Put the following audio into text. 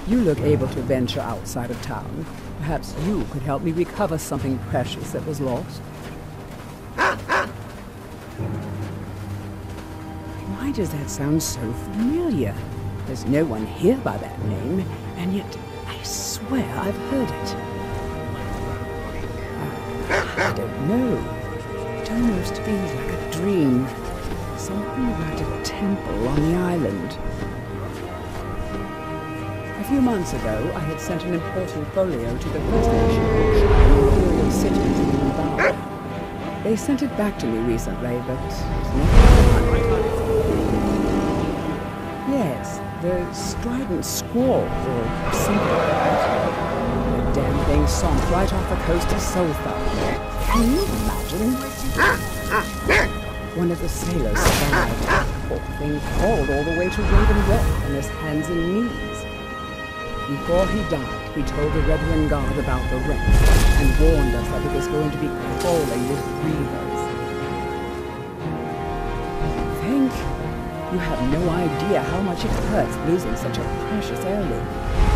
You look able to venture outside of town. Perhaps you could help me recover something precious that was lost. Why does that sound so familiar? There's no one here by that name, and yet I swear I've heard it. I don't know. It almost feels like a dream. Something about a temple on the island. A few months ago, I had sent an important folio to the First Nation bookshop in the Imperial Cities in Undivided. They sent it back to me recently, but it's not. Yes, the strident squall, or something like that. The damn thing sunk right off the coast of Sulphur. Can you imagine? One of the sailors survived. The poor thing crawled all the way to Raven Rock on his hands and knees. Before he died, he told the Reverend Guard about the wreck and warned us that it was going to be crawling with reavers. Think? You have no idea how much it hurts losing such a precious heirloom.